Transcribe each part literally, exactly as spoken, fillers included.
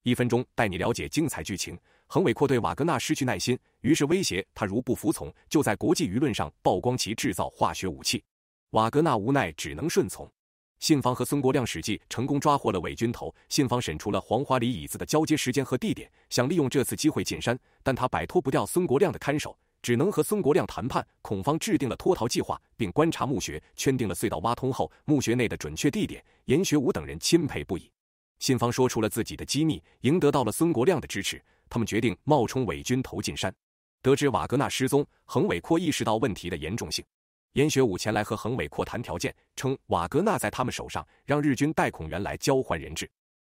一分钟带你了解精彩剧情。横尾阔对瓦格纳失去耐心，于是威胁他如不服从，就在国际舆论上曝光其制造化学武器。瓦格纳无奈只能顺从。信方和孙国亮使计成功抓获了伪军头，信方审出了黄花梨椅子的交接时间和地点，想利用这次机会进山，但他摆脱不掉孙国亮的看守，只能和孙国亮谈判。孔方制定了脱逃计划，并观察墓穴，圈定了隧道挖通后墓穴内的准确地点。严学武等人钦佩不已。信方说出了自己的机密，赢得到了孙国亮的支持，他们决定冒充伪军头进山。得知瓦格纳失踪，横尾阔意识到问题的严重性。严学武前来和横尾阔谈条件，称瓦格纳在他们手上，让日军带孔元来交换人质。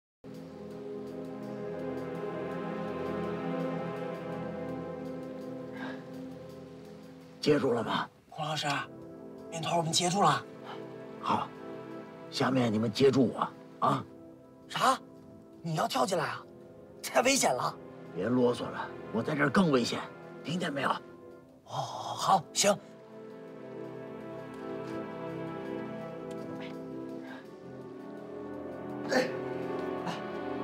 接住了吗？ 孔老师，面团我们接住了。 好，下面你们接住我啊！ 啥？你要跳进来啊？太危险了！ 别啰嗦了，我在这儿更危险，听见没有？ 哦，好，行。哎，来。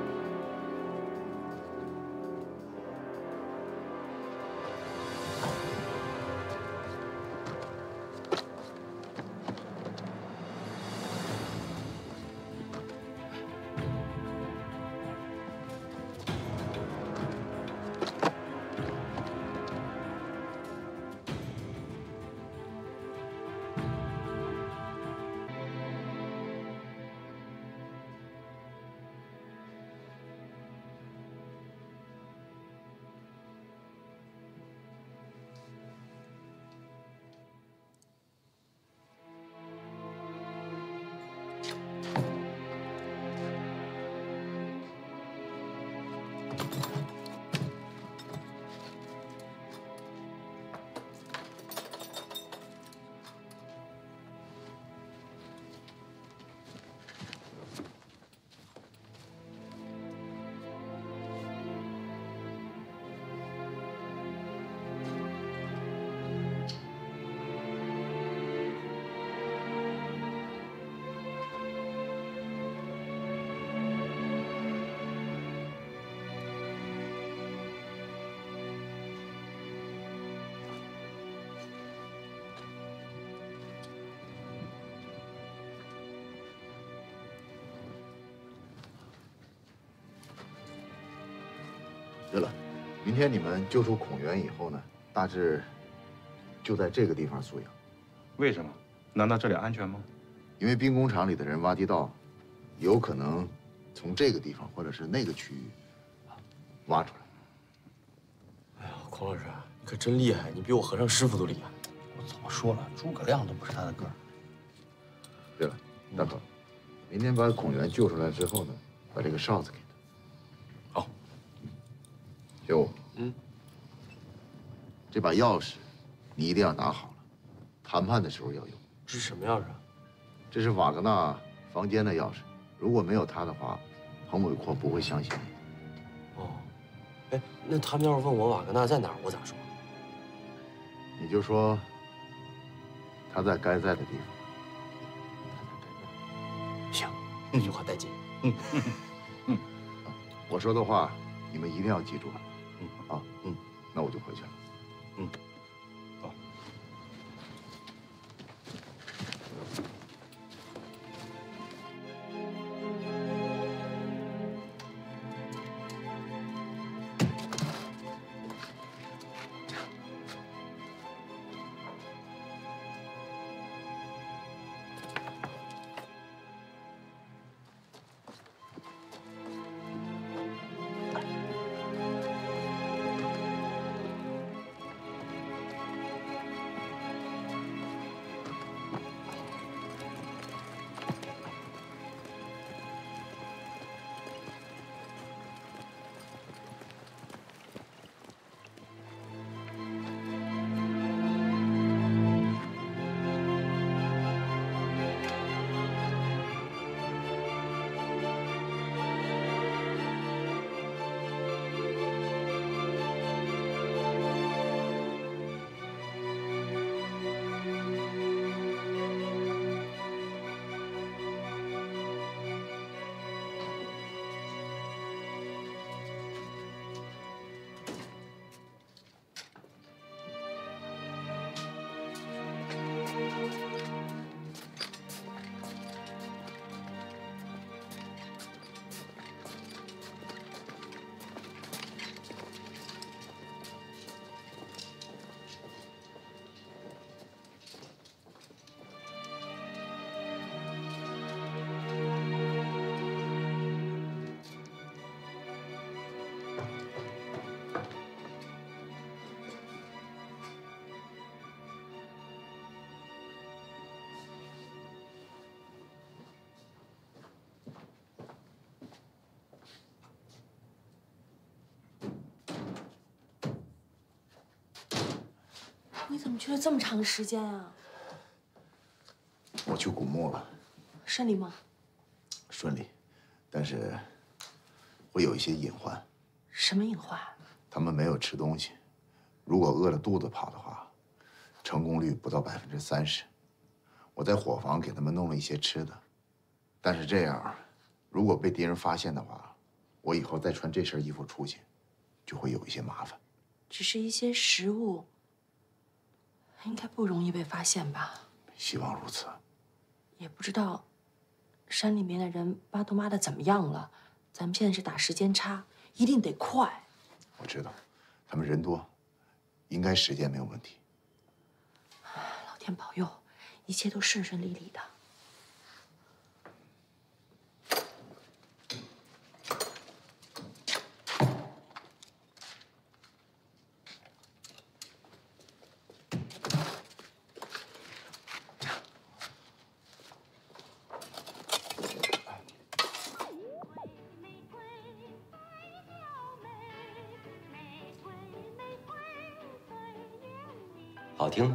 对了，明天你们救出孔元以后呢，大致就在这个地方宿营。 为什么？难道这里安全吗？ 因为兵工厂里的人挖地道，有可能从这个地方或者是那个区域挖出来。 哎呀，孔老师，你可真厉害，你比我和尚师傅都厉害。 我早说了，诸葛亮都不是他的个儿。 对了，大哥，明天把孔元救出来之后呢，把这个哨子给他。 好。 学武， 嗯， 这把钥匙你一定要拿好了，谈判的时候要用。 这是什么钥匙啊？ 这是瓦格纳房间的钥匙，如果没有他的话，彭伟阔不会相信你。 哦，哎，那他们要是问我瓦格纳在哪儿，我咋说？ 你就说他在该在的地方。行，一句话带劲。嗯嗯，我说的话你们一定要记住了。 嗯啊，嗯，那我就回去了。 嗯。 你怎么去了这么长时间啊？ 我去古墓了。 顺利吗？ 顺利，但是会有一些隐患。 什么隐患？ 他们没有吃东西，如果饿了肚子跑的话，成功率不到百分之三十。我在伙房给他们弄了一些吃的，但是这样，如果被敌人发现的话，我以后再穿这身衣服出去，就会有一些麻烦。 只是一些食物，应该不容易被发现吧？ 希望如此。 也不知道山里面的人巴东妈的怎么样了。咱们现在是打时间差，一定得快。 我知道，他们人多，应该时间没有问题。 老天保佑，一切都顺顺利利的。 好听。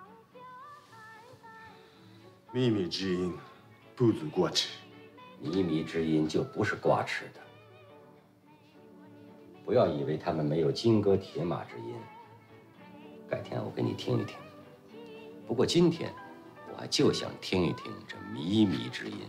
靡靡之音，不足挂齿。 靡靡之音就不是挂齿的。不要以为他们没有金戈铁马之音。改天我给你听一听。不过今天，我还就想听一听这靡靡之音。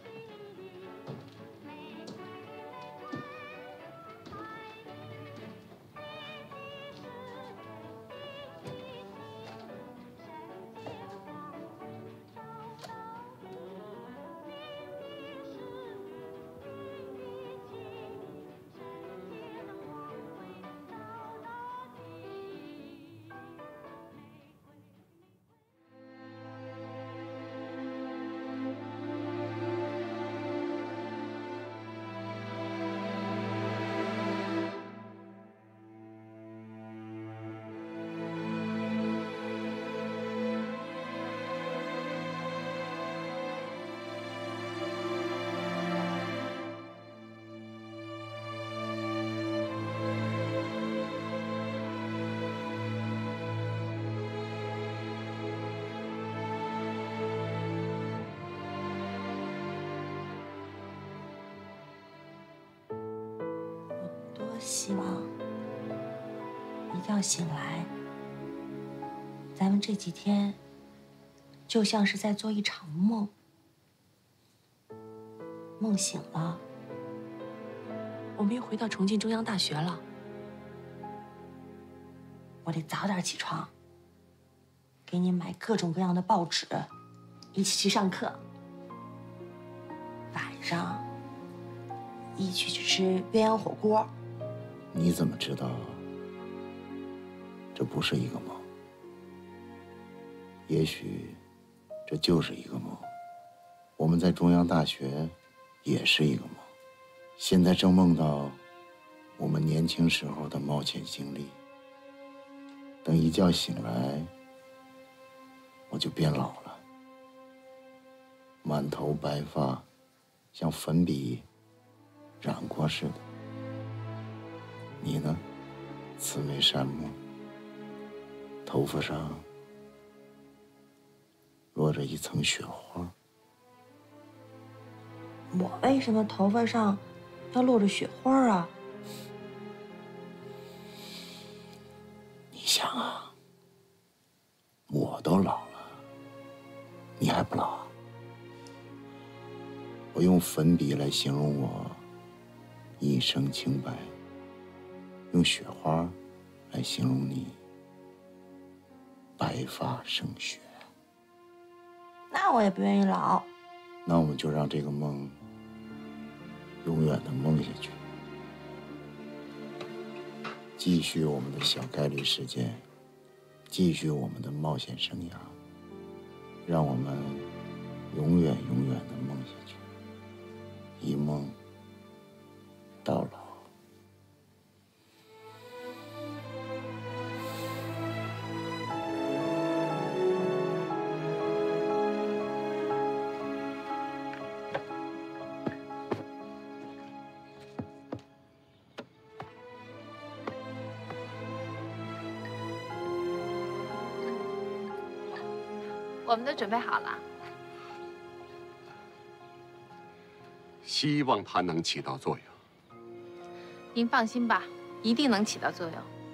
希望一觉醒来，咱们这几天就像是在做一场梦。梦醒了，我们又回到重庆中央大学了。我得早点起床，给你买各种各样的报纸，一起去上课。晚上一起去吃鸳鸯火锅。 你怎么知道这不是一个梦？也许这就是一个梦。我们在中央大学也是一个梦，现在正梦到我们年轻时候的冒险经历。等一觉醒来，我就变老了，满头白发，像粉笔染过似的。你呢？慈眉善目，头发上落着一层雪花。 我为什么头发上要落着雪花啊？ 你想啊，我都老了，你还不老啊？我用粉笔来形容我一生清白，用雪花来形容你白发胜雪。 那我也不愿意老。 那我们就让这个梦永远的梦下去，继续我们的小概率事件，继续我们的冒险生涯，让我们永远永远的梦下去，一梦到老。 我们都准备好了。 希望它能起到作用。 您放心吧，一定能起到作用。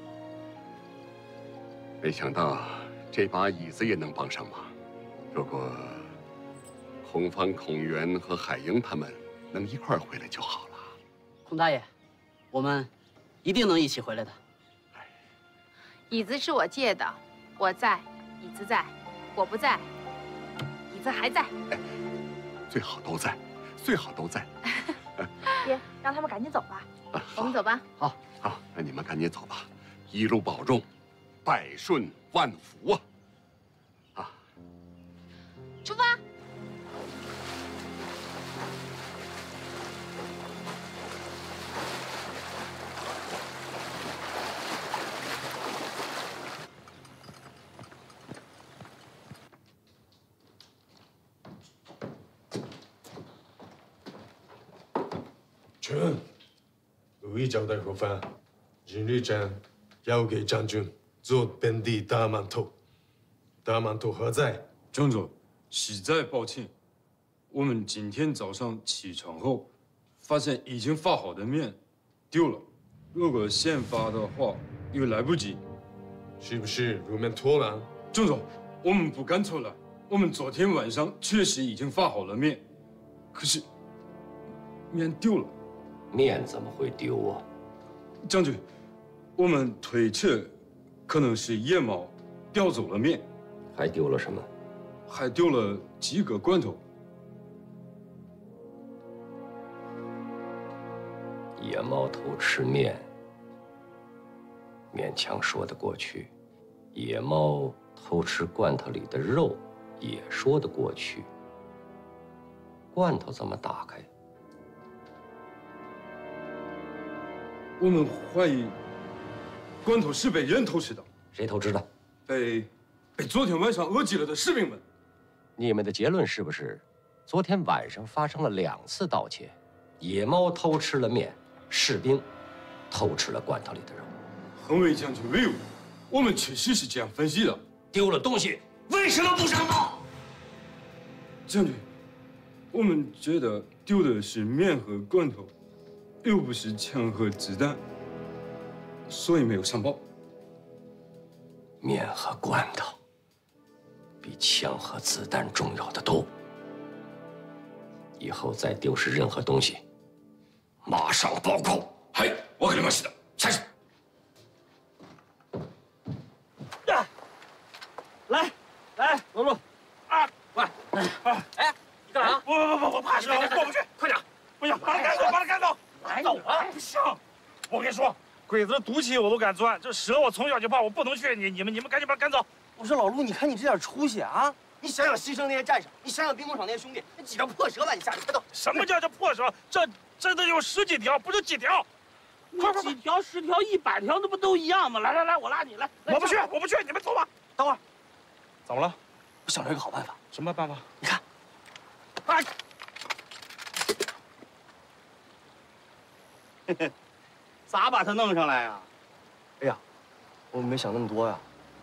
没想到这把椅子也能帮上忙。如果孔方、孔元和海英他们能一块儿回来就好了。 孔大爷，我们一定能一起回来的。 椅子是我借的，我在，椅子在；我不在，椅子还在。 哎，最好都在，最好都在。 爹，让他们赶紧走吧。啊、我们走吧。 好， 好，那你们赶紧走吧，一路保重，百顺万福啊！啊， 出发。 臣，武艺交代何番？今日朕要给将军做本地大馒头。大馒头何在？ 将军，实在抱歉，我们今天早上起床后，发现已经发好的面丢了。如果现发的话，又来不及。 是不是入面偷了？ 将军，我们不敢偷懒。我们昨天晚上确实已经发好了面，可是面丢了。 面怎么会丢啊？ 将军，我们推测可能是夜猫叼走了面。 还丢了什么？ 还丢了几个罐头。 野猫偷吃面，勉强说得过去；野猫偷吃罐头里的肉，也说得过去。罐头怎么打开？ 我们怀疑罐头是被人偷吃的。 谁偷吃的？ 被被昨天晚上饿极了的士兵们。 你们的结论是不是，昨天晚上发生了两次盗窃？野猫偷吃了面，士兵偷吃了罐头里的肉。 恒伟将军威武，我们确实是这样分析的。 丢了东西，为什么不上报？ 将军，我们觉得丢的是面和罐头，又不是枪和子弹，所以没有上报。 面和罐头比枪和子弹重要的多。以后再丢失任何东西，马上报告。 はい、わかりました。下去。 来，来，罗路，啊，喂，哎，你干啥？ 不不不不，我怕蛇，我过不去。 快点！ 不行，把他赶走，把他赶走。 走啊！ 不行，我跟你说，鬼子的毒气我都敢钻，这蛇我从小就怕，我不能去。你你们你们赶紧把他赶走。 我说老陆，你看你这点出息啊！你想想牺牲那些战士，你想想兵工厂那些兄弟，那几条破蛇把你吓得快走！ 什么叫这破蛇？这这都有十几条，不就几条？ 快几条、十条、一百条，那不都一样吗？来来来，我拉你来。 我不去，我不去，你们走吧。 等会儿， 怎么了？ 我想了一个好办法。 什么办法？ 你看，哎，嘿嘿，咋把他弄上来呀？哎呀，我没想那么多呀。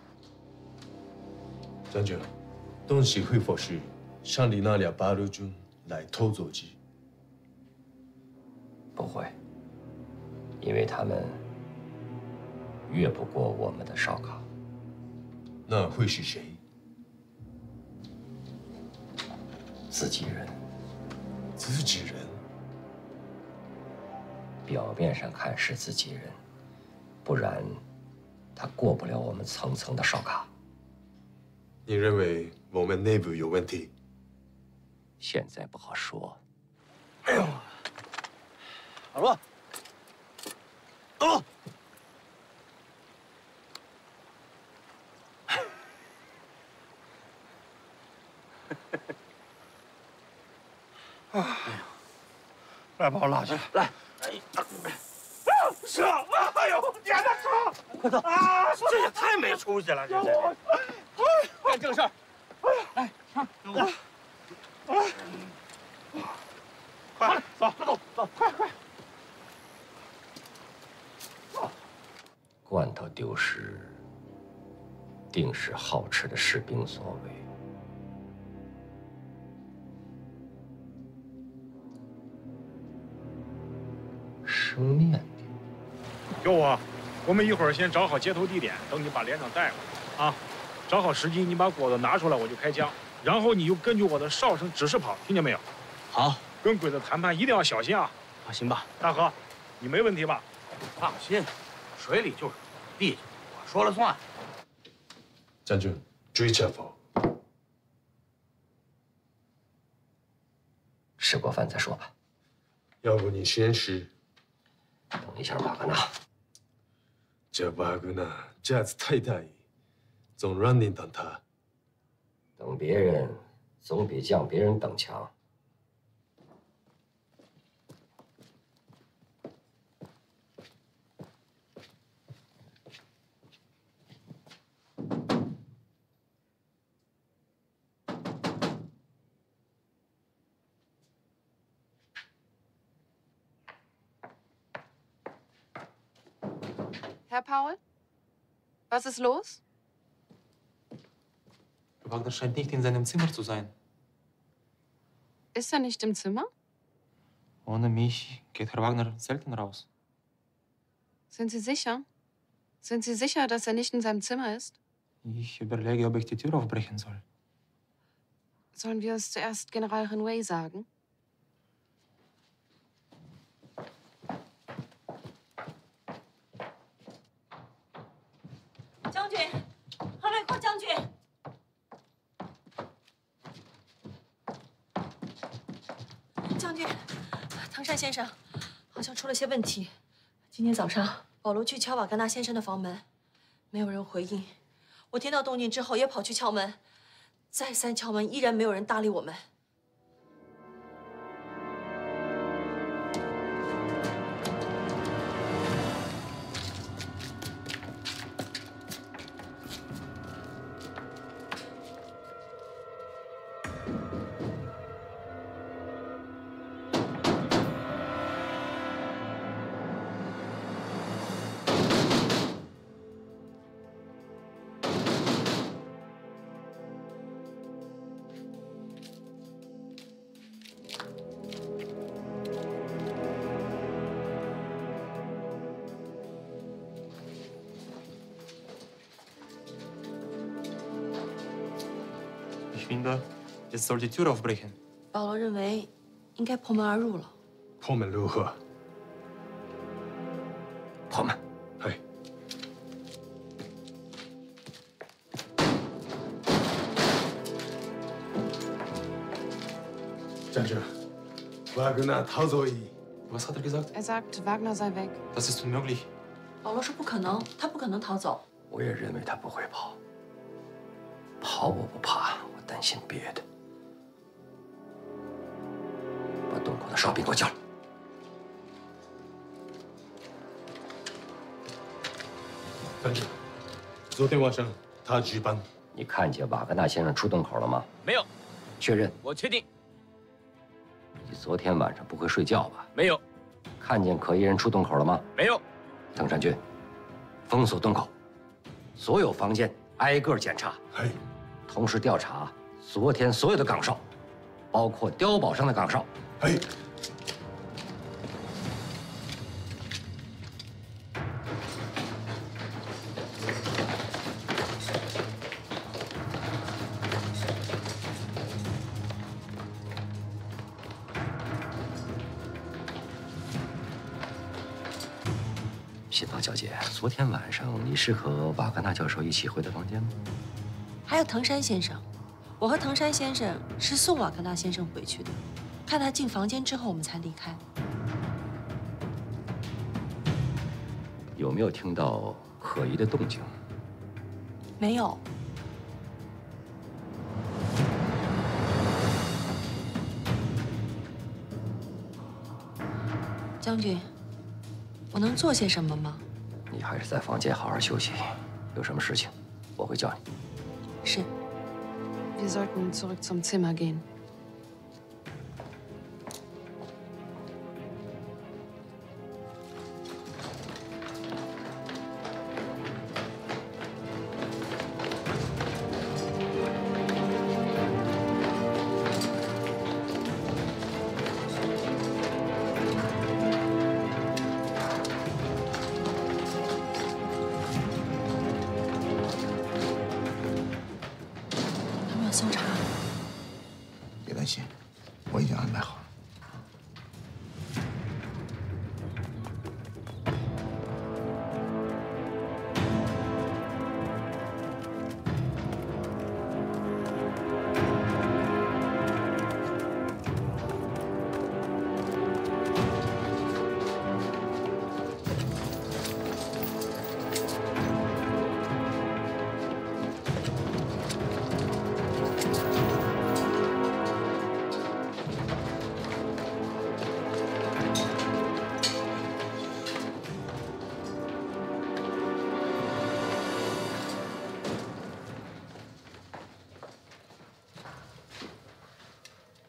将军，东西会否是上里那俩八路军来偷走机？ 不会，因为他们越不过我们的哨卡。 那会是谁？ 自己人。 自己人？ 表面上看是自己人，不然他过不了我们层层的哨卡。 你认为我们内部有问题？ 现在不好说。 哎呦，老罗，老罗， 哎呀，来把我拉去， 来， 哎，蛇！哎呦，你还在说？ 快走！ 啊， 这也太没出息了，这这。干正事儿。来，上，来， 快走，快走，走，快快。 罐头丢失，定是好吃的士兵所为。 成面。 有我，我们一会儿先找好接头地点，等你把连长带过来啊。找好时机，你把果子拿出来，我就开枪。然后你就根据我的哨声指示跑，听见没有？ 好， 跟鬼子谈判一定要小心啊。 放心吧， 大河，你没问题吧？ 放心，水里就是地里，我说了算。 将军，注意前方。 吃过饭再说吧。 要不你先吃。 等一下，瓦格纳。 这瓦格纳架子太大意，总让你等他。 等别人总比将别人等强。 Herr Paul, was ist los? Wagner scheint nicht in seinem Zimmer zu sein. Ist er nicht im Zimmer? Ohne mich geht Herr Wagner selten raus. Sind Sie sicher? Sind Sie sicher, dass er nicht in seinem Zimmer ist? Ich überlege, ob ich die Tür aufbrechen soll. Sollen wir es zuerst General Renouet sagen? General 将军，唐山先生好像出了些问题。今天早上，保罗去敲瓦格纳先生的房门，没有人回应。我听到动静之后也跑去敲门，再三敲门，依然没有人搭理我们。 Ich finde, jetzt soll die Tür aufbrechen. 保罗认为应该破门而入了。 破门如何？ 破门。 係。将军，瓦格纳逃走矣。 Was hat er gesagt? Er sagt, Wagner sei weg. Das ist unmöglich. 保罗说不可能，他不可能逃走。 我也认为他不会跑。跑我不怕，我担心别的。把洞口的哨兵给我叫来。 将军，昨天晚上他值班。 你看见瓦格纳先生出洞口了吗？ 没有。 确认。 我确定。 你昨天晚上不会睡觉吧？ 没有。 看见可疑人出洞口了吗？ 没有。 藤山君，封锁洞口，所有房间挨个检查。 哎。 同时调查昨天所有的岗哨，包括碉堡上的岗哨。 哎。 辛巴小姐，昨天晚上你是和瓦格纳教授一起回的房间吗？ 还有藤山先生，我和藤山先生是送瓦格纳先生回去的，看他进房间之后，我们才离开。 有没有听到可疑的动静？ 没有。将军，我能做些什么吗？ 你还是在房间好好休息，有什么事情我会叫你。 是。 Wir sollten zurück zum Zimmer gehen.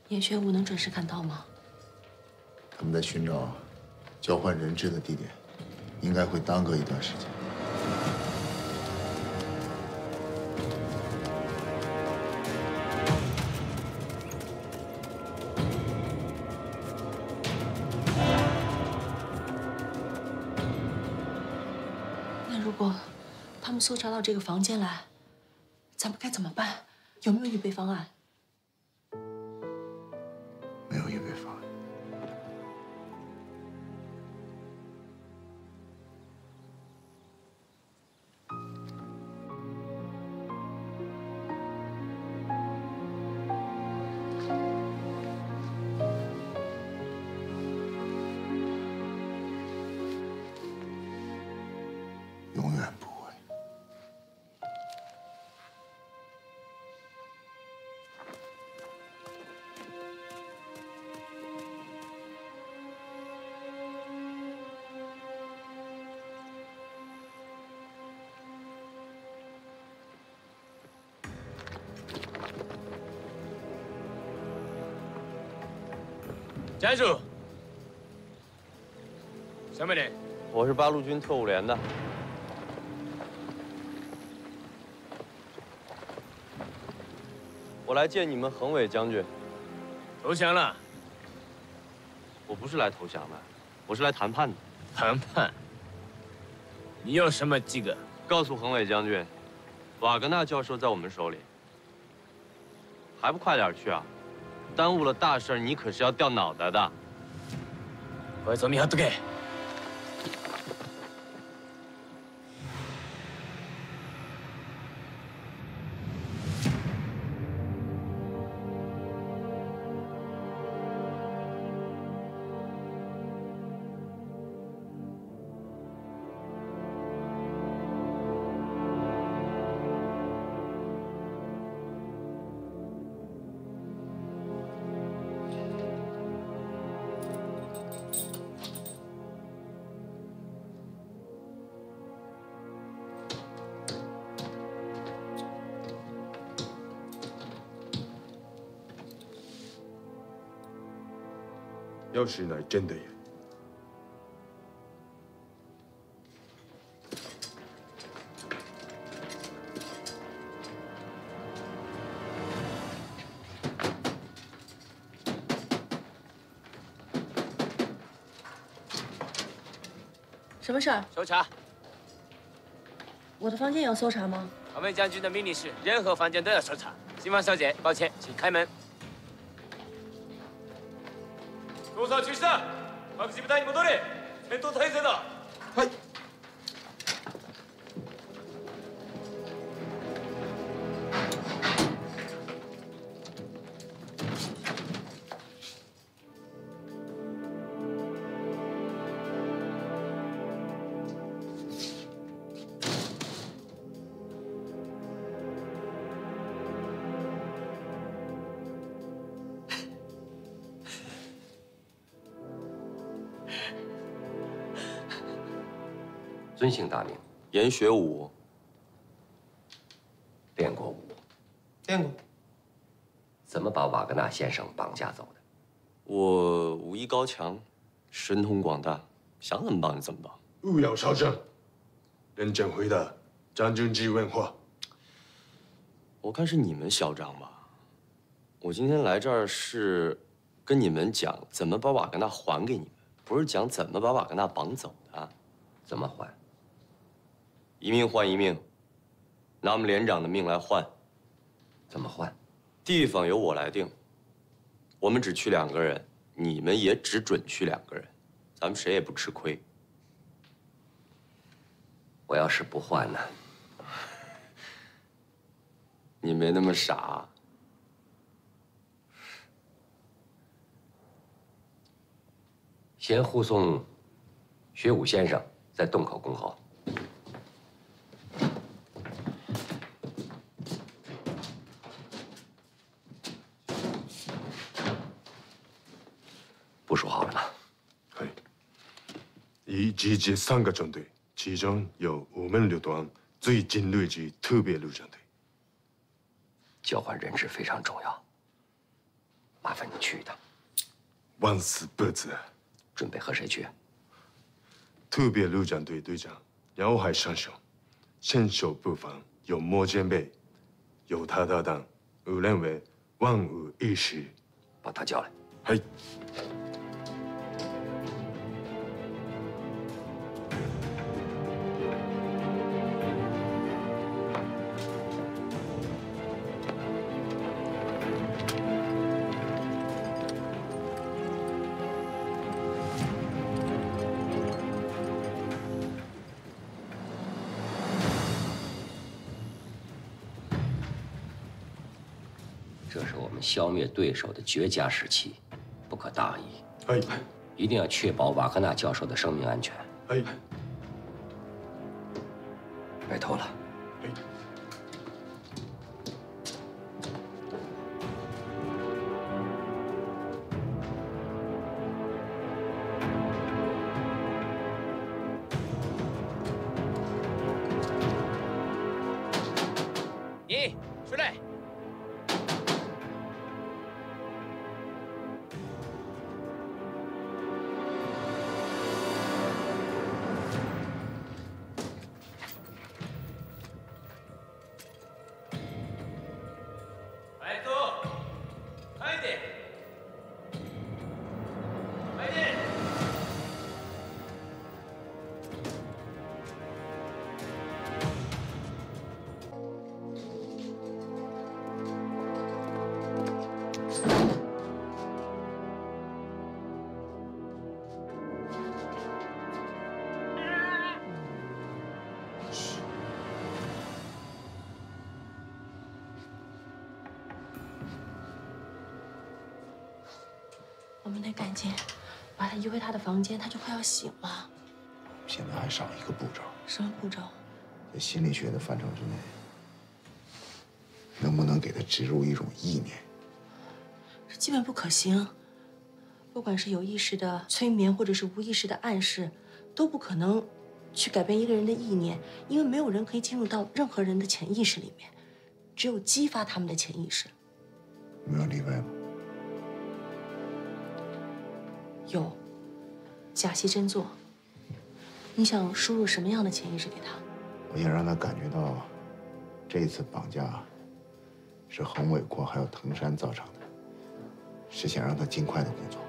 严学武能准时赶到吗？ 他们在寻找交换人质的地点，应该会耽搁一段时间。 那如果他们搜查到这个房间来，咱们该怎么办？有没有预备方案？ 没有预备方案。永远不会。 站住！什么人？ 我是八路军特务连的。我来见你们恒伟将军。 投降了？ 我不是来投降的，我是来谈判的。 谈判？你有什么资格？ 告诉恒伟将军，瓦格纳教授在我们手里，还不快点去啊！ 耽误了大事，你可是要掉脑袋的。 こいつを見張っとけ。 要是乃真的人， 什么事儿？ 搜查。 我的房间有搜查吗？ 恒伟将军的命令是，任何房间都要搜查。新芳小姐，抱歉，请开门。 捜査中止だ。各自部隊に戻れ。戦闘態勢だ。はい。 尊姓大名？ 严学武。 练过武？ 练过。 怎么把瓦格纳先生绑架走的？ 我武艺高强，神通广大，想怎么绑就怎么绑。 勿要嚣张，认真回答将军之问话。 我看是你们嚣张吧。我今天来这儿是跟你们讲怎么把瓦格纳还给你们，不是讲怎么把瓦格纳绑走的。 怎么还？ 一命换一命，拿我们连长的命来换。 怎么换？ 地方由我来定。我们只去两个人，你们也只准去两个人，咱们谁也不吃亏。 我要是不换呢？ 你没那么傻。 先护送学武先生在洞口恭候。 部署好了吗？ 係，已集结三个中队，其中有我们旅团最精锐之特别陆战队。 交换人质非常重要。 麻烦你去一趟。 万死不辞。 准备和谁去？ 特别陆战队队长姚海上校，身手不凡，有墨肩背，有他搭档，我认为万无一失。 把他叫来。 嗨。 这是我们消灭对手的绝佳时期，不可大意。 哎， 一定要确保瓦格纳教授的生命安全。 哎， 拜托了。 哎。 你出来。 我们得赶紧把他移回他的房间，他就快要醒了。 现在还少一个步骤。 什么步骤？ 在心理学的范畴之内，能不能给他植入一种意念？ 这基本不可行。不管是有意识的催眠，或者是无意识的暗示，都不可能去改变一个人的意念，因为没有人可以进入到任何人的潜意识里面，只有激发他们的潜意识。 没有例外吗？ 有，假戏真做。你想输入什么样的潜意识给他？ 我想让他感觉到，这次绑架是横伟阔还有藤山造成的，是想让他尽快的工作。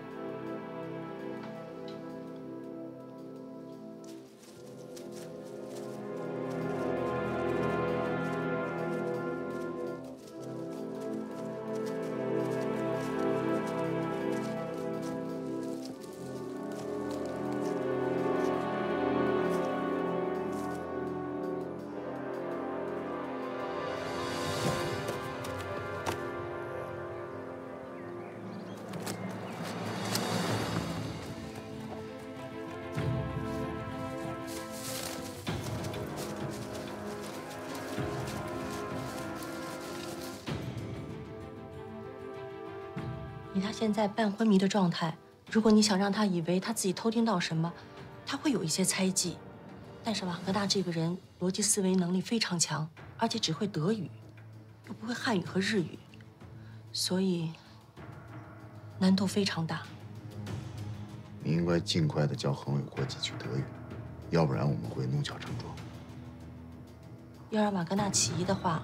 以他现在半昏迷的状态，如果你想让他以为他自己偷听到什么，他会有一些猜忌。但是瓦格纳这个人逻辑思维能力非常强，而且只会德语，又不会汉语和日语，所以难度非常大。 你应该尽快的教横伟阔几句德语，要不然我们会弄巧成拙。 要让瓦格纳起疑的话，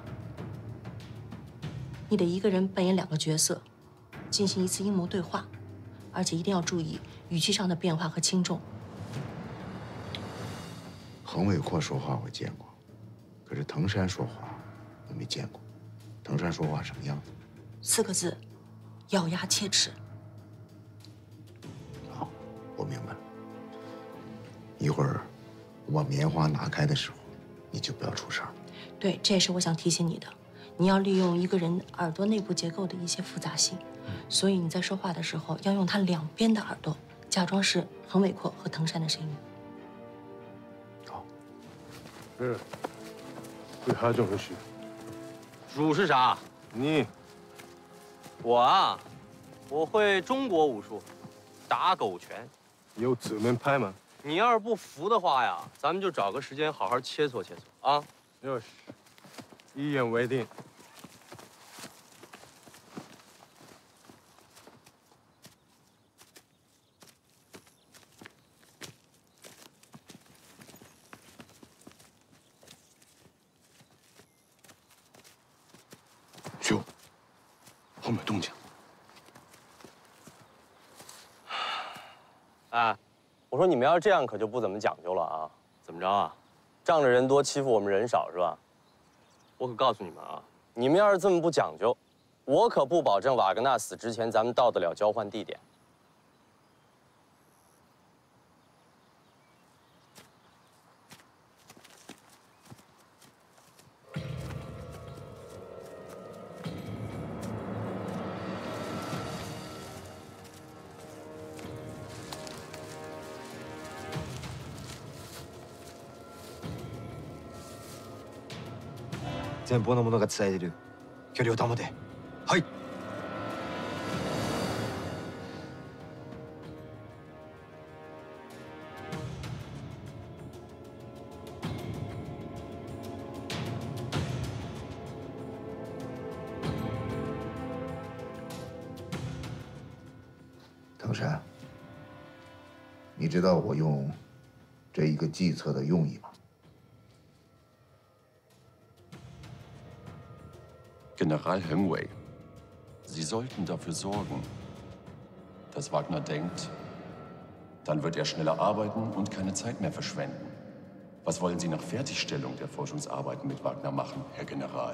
你得一个人扮演两个角色。 进行一次阴谋对话，而且一定要注意语气上的变化和轻重。 横伟阔说话我见过，可是藤山说话我没见过。藤山说话什么样子？ 四个字：咬牙切齿。 好，我明白了。一会儿我把棉花拿开的时候，你就不要出声。 对，这也是我想提醒你的。你要利用一个人耳朵内部结构的一些复杂性。 所以你在说话的时候要用他两边的耳朵，假装是横伟阔和藤山的声音。 好。 嗯，会哈种回去。 主是啥？ 你。 我啊，我会中国武术，打狗拳。 有指门派吗？ 你要是不服的话呀，咱们就找个时间好好切磋切磋啊。 哟西，一言为定。 后面动静。 哎，我说你们要是这样，可就不怎么讲究了啊！怎么着啊？仗着人多欺负我们人少是吧？我可告诉你们啊，你们要是这么不讲究，我可不保证瓦格纳死之前咱们到得了交换地点。 前方の者が伝えてる。距離を保て。はい。 藤山，你知道我用这一个计策的用意吗？ General Hemingway, Sie sollten dafür sorgen, dass Wagner denkt, dann wird er schneller arbeiten und keine Zeit mehr verschwenden. Was wollen Sie nach Fertigstellung der Forschungsarbeiten mit Wagner machen, Herr General?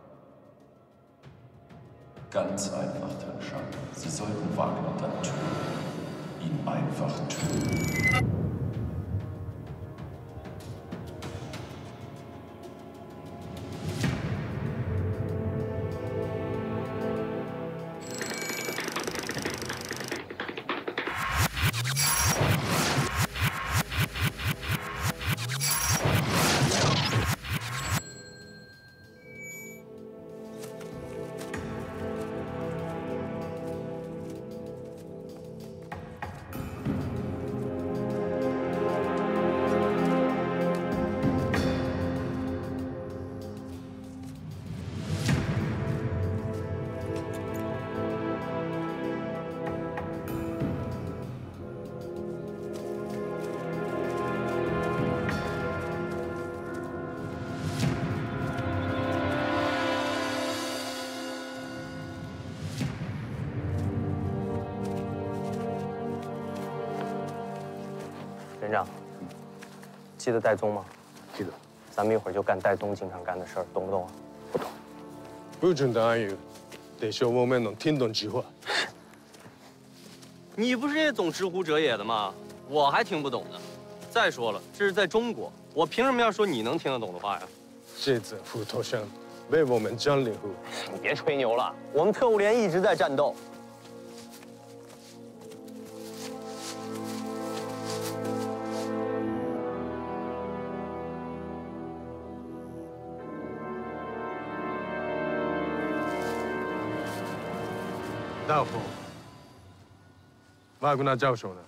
Ganz einfach, Tanshan. Sie sollten Wagner dann töten. Ihn einfach töten. 连长，记得戴宗吗？ 记得。 咱们一会儿就干戴宗经常干的事儿，懂不懂啊？ 不懂。不准答应，得希望我们能听懂计划。 你不是也总知乎者也的吗？我还听不懂呢。再说了，这是在中国，我凭什么要说你能听得懂的话呀？ 这次虎头山被我们占领后， 你别吹牛了，我们特务连一直在战斗。 大夫，瓦格纳教授呢？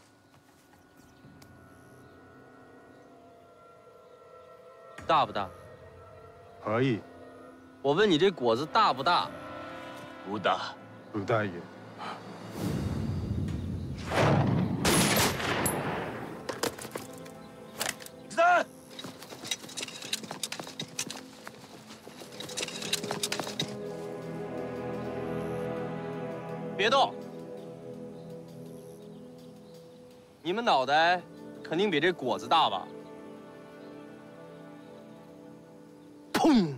大不大？ 可以。 我问你，这果子大不大？ 不大，不大也。 三。 别动！你们脑袋肯定比这果子大吧？砰！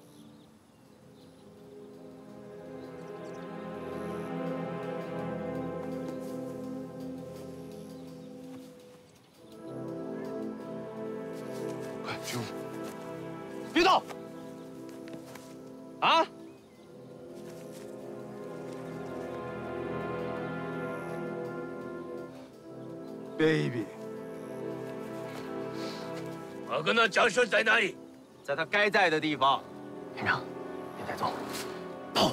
快，兄弟， 别动！啊！ baby， 瓦格纳教授在哪里？ 在他该在的地方。连长，别带走，跑！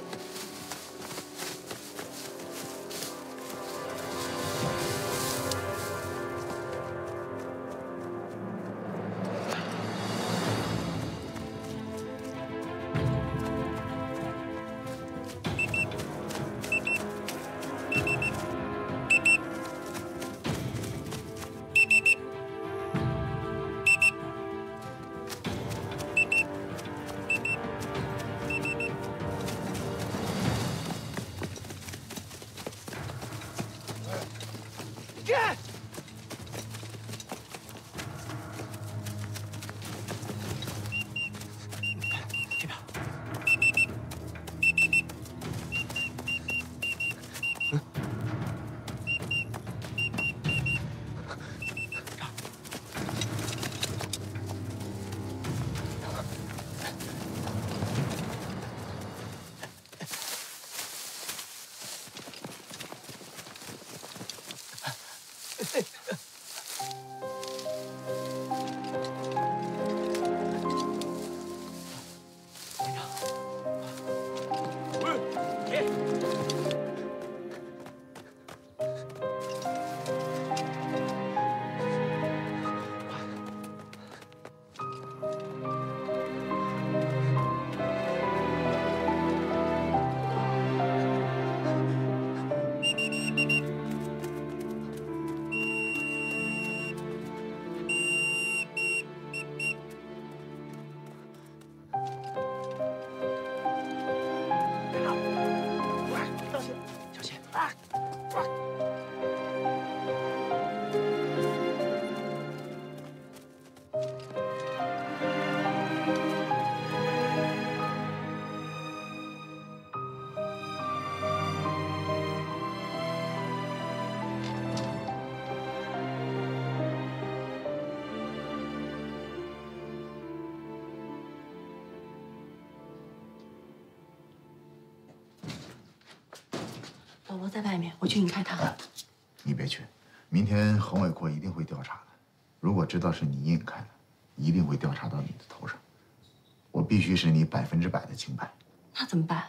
小罗在外面，我去引开他。 你别去，明天横伟国一定会调查的。如果知道是你引开的，一定会调查到你的头上。我必须是你百分之百的清白。 那怎么办？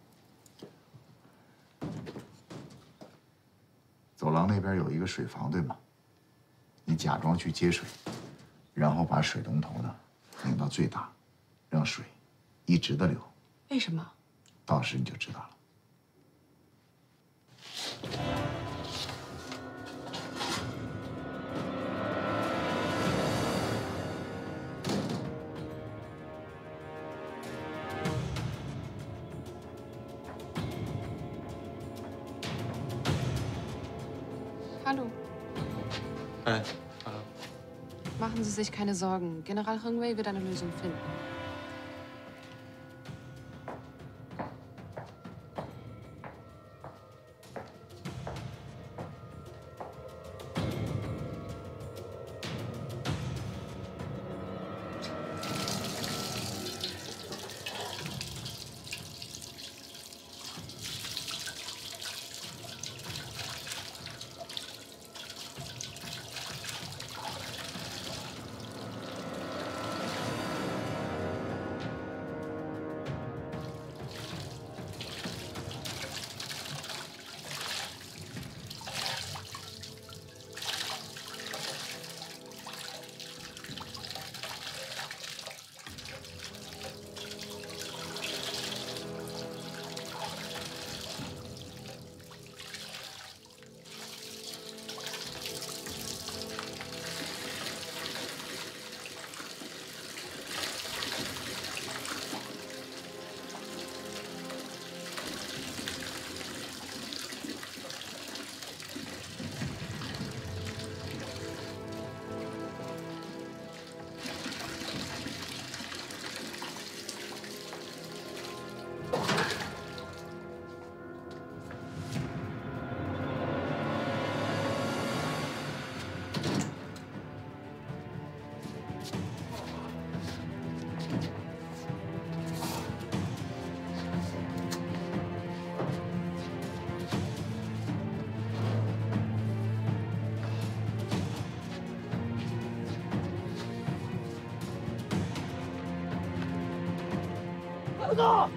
走廊那边有一个水房，对吗？你假装去接水，然后把水龙头呢拧到最大，让水一直的流。 为什么？ 到时你就知道了。 Hallo. Hey, hallo. Machen Sie sich keine Sorgen. General Hengwei wird eine Lösung finden. 走！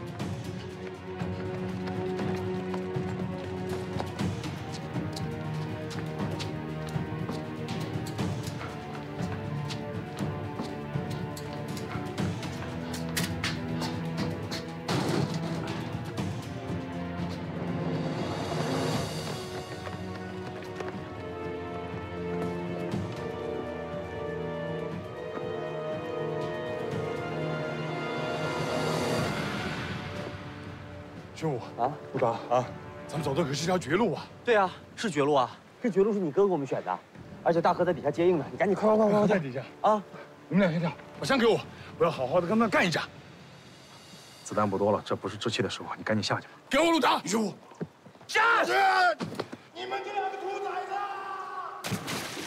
军武啊，部长啊，咱们走的可是条绝路啊！ 对啊，是绝路啊！这绝路是你哥给我们选的，而且大河在底下接应呢。你赶紧快快快快快！ 在底下啊！ 你们俩先跳，把枪给我，我要好好的跟他们干一架。子弹不多了，这不是置气的时候，你赶紧下去吧。给我路长，军武，下去！你们这两个兔崽子！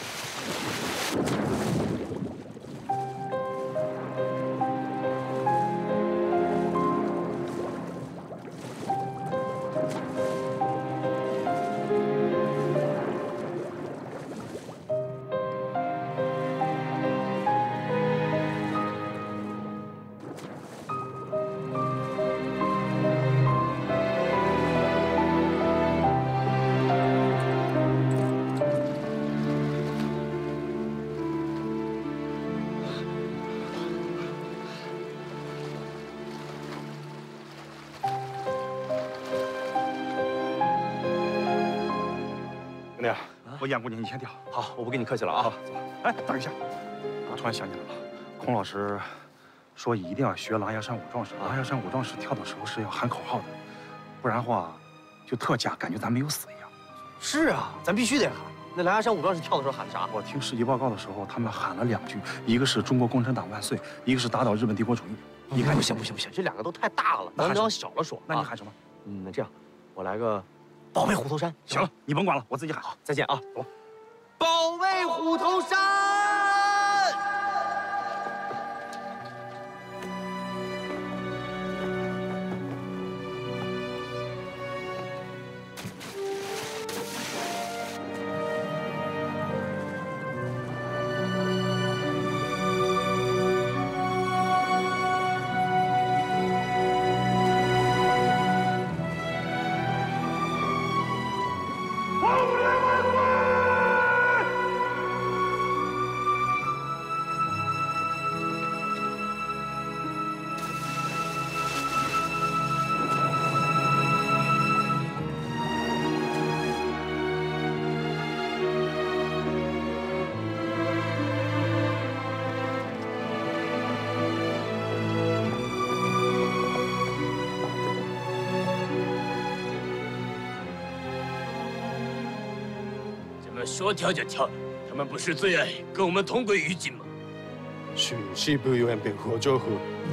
兄弟，我演过你，你先跳。 好，我不跟你客气了啊。 走。哎，等一下，我突然想起来了，孔老师说一定要学狼牙山五壮士。狼牙山五壮士跳的时候是要喊口号的，不然的话就特假，感觉咱没有死一样。 是啊，咱必须得喊。那狼牙山五壮士跳的时候喊的啥？ 我听实习报告的时候，他们喊了两句，一个是中国共产党万岁，一个是打倒日本帝国主义。你看， 不行不行不行，这两个都太大了，咱们往小了说。 那你喊什么？ 嗯，那这样，我来个。 保卫虎头山， 行了，你甭管了，我自己喊。 好，再见啊， 走。 保卫虎头山。 说跳就跳，他们不是最爱跟我们同归于尽吗？ 是西部有人被火就火。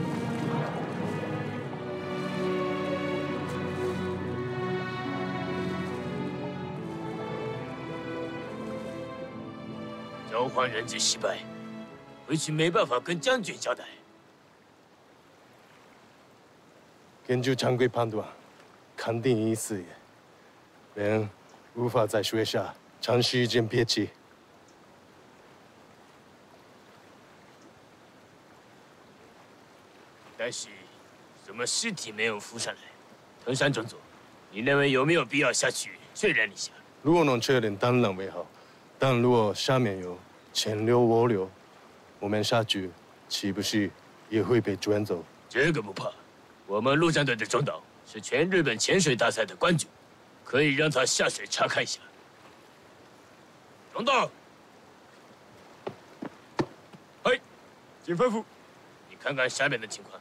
交换人质失败，回去没办法跟将军交代。 根据常规判断，肯定已死也，人无法在水下长时间憋气。 但是，什么尸体没有浮上来？藤山中佐，你认为有没有必要下去确认一下？ 如果能确认，当然为好。但如果下面有潜流涡流，我们下去岂不是也会被卷走？ 这个不怕，我们陆战队的中岛是全日本潜水大赛的冠军，可以让他下水查看一下。中岛，嘿，请吩咐，你看看下面的情况。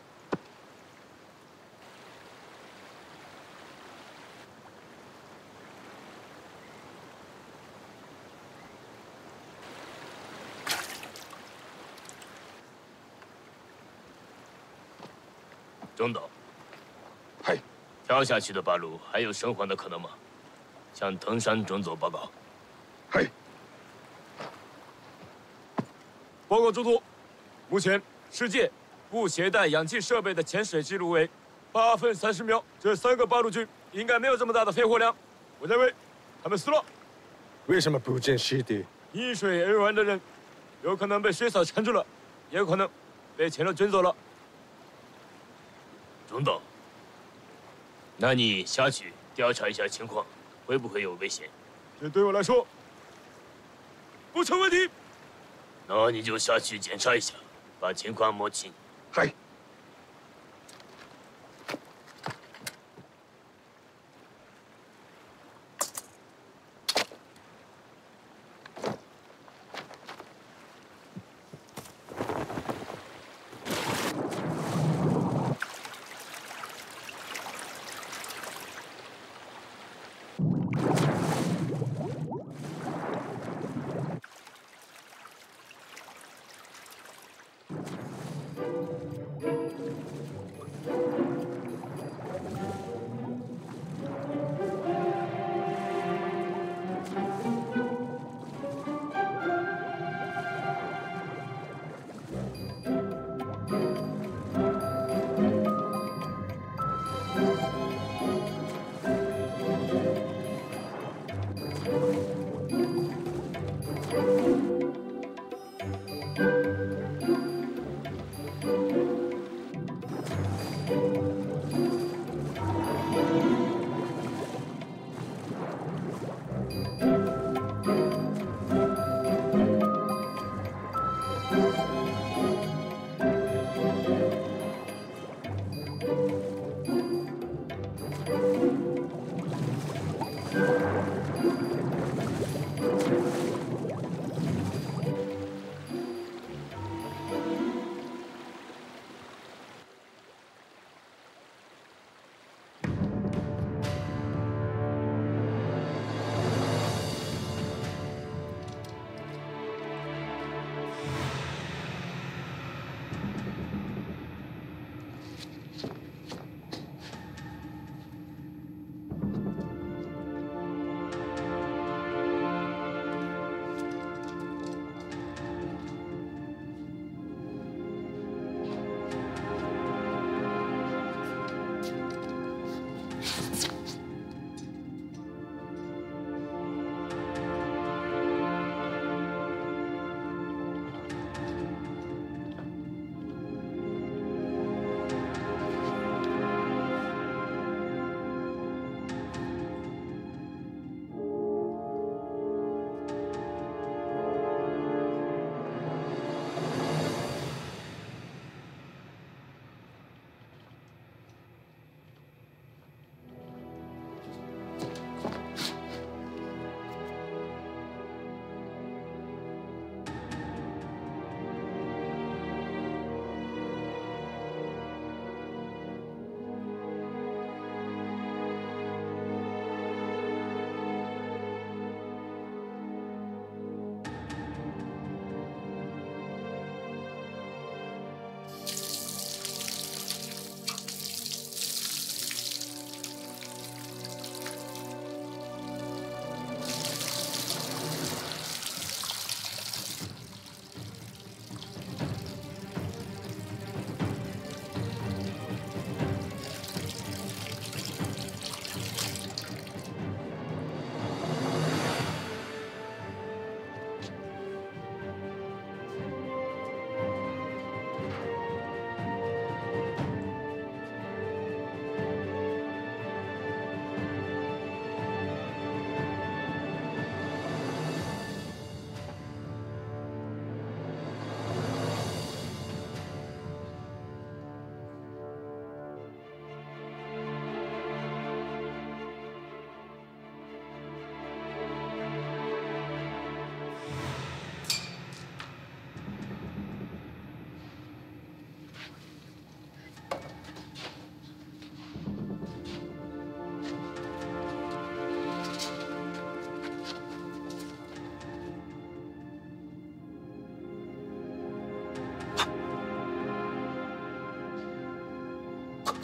中岛， 嗨， 跳下去的八路还有生还的可能吗？向藤山中佐报告。 嗨， 报告中佐，目前世界不携带氧气设备的潜水记录为八分三十秒。这三个八路军应该没有这么大的肺活量，我认为他们死了。 为什么不见尸体？ 溺水而亡的人，有可能被水草缠住了，也有可能被潜流卷走了。 中岛，那你下去调查一下情况，会不会有危险？ 这对我来说不成问题。 那你就下去检查一下，把情况摸清。 嗨。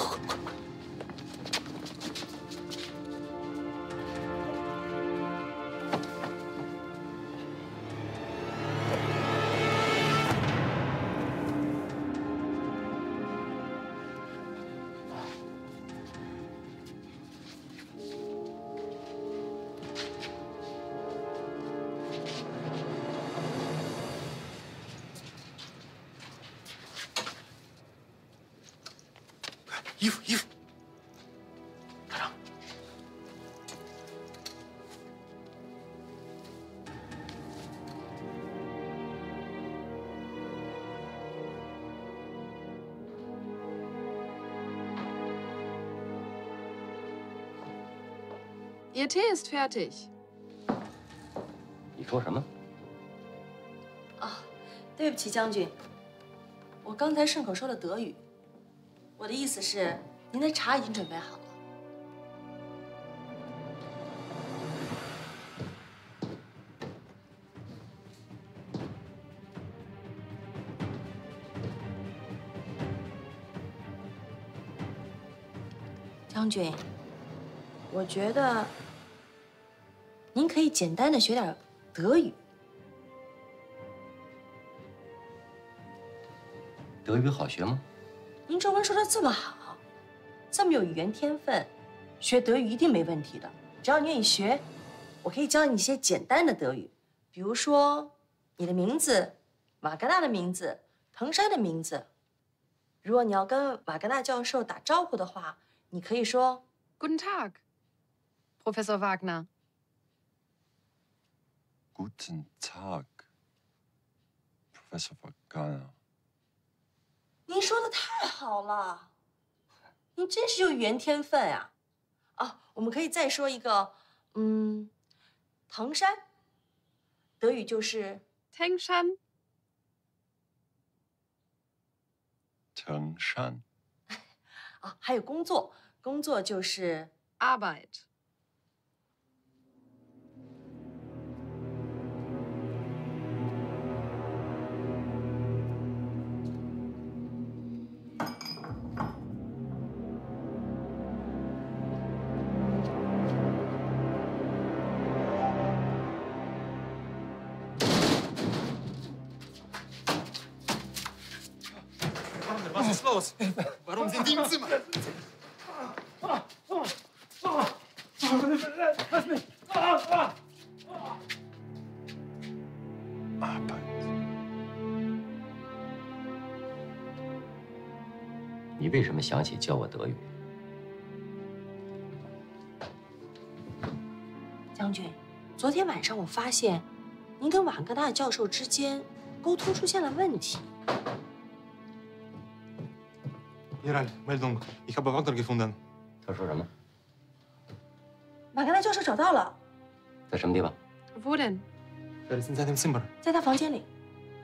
快快！ 衣服衣服，团长。 Ihr Tee ist fertig。 你说什么？ 啊，对不起，将军，我刚才顺口说了德语。 我的意思是，您的茶已经准备好了。将军，我觉得您可以简单的学点德语。 德语好学吗？ 您中文说的这么好，这么有语言天分，学德语一定没问题的。只要你愿意学，我可以教你一些简单的德语，比如说你的名字、瓦格纳的名字、藤山的名字。如果你要跟瓦格纳教授打招呼的话，你可以说 Guten Tag, Professor Wagner. Guten Tag, Professor Wagner. 您说的太好了，您真是有语言天分呀！啊，我们可以再说一个，嗯，藤山，德语就是藤山。 藤山。 啊，还有工作，工作就是 Arbeit。 Was ist los? Warum sind die im Zimmer? Lass mich! Arbeit. 你为什么想起教我德语？ 将军，昨天晚上我发现，您跟瓦格纳教授之间沟通出现了问题。 General, Meldung. Ich habe Wagner gefunden. 他说什么？ 瓦格纳教授找到了， 在什么地方？ Wo denn? Er ist in seinem Zimmer. 在他房间里。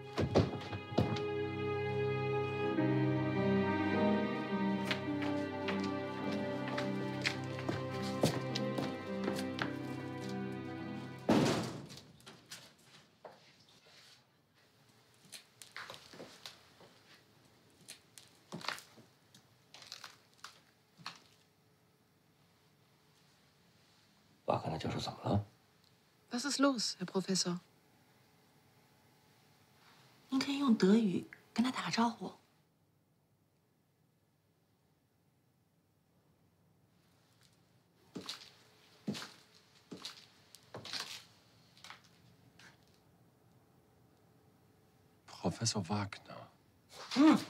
瓦格纳教授怎么了？ Was ist los, Herr Professor? 您可以用德语跟他打个招呼。 Professor Wagner. 嗯。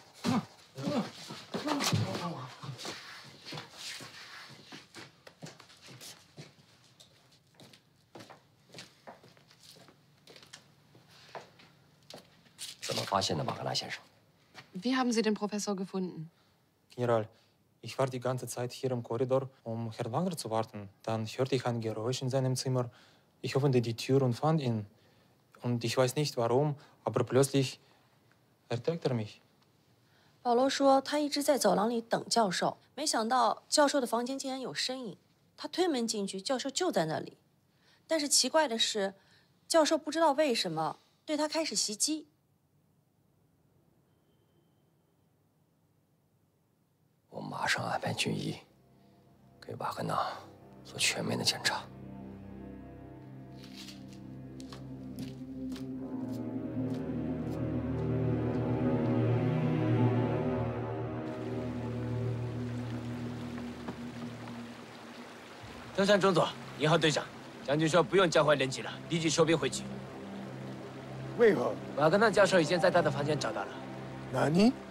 怎么发现的，瓦格纳先生？ Wie haben Sie den Professor gefunden? General, ich war die ganze Zeit hier im Korridor, um Herrn Wagner zu warten. Dann hörte ich ein Geräusch in seinem Zimmer. Ich öffnete die Tür und fand ihn. Und ich weiß nicht warum, aber plötzlich erträgt er mich. 保罗说，他一直在走廊里等教授，没想到教授的房间竟然有身影。他推门进去，教授就在那里。但是奇怪的是，教授不知道为什么对他开始袭击。 我马上安排军医给瓦格纳做全面的检查。 登山中佐，你好，队长。将军说不用交换人机了，立即收兵回去。 为何？ 瓦格纳教授已经在他的房间找到了。 哪里？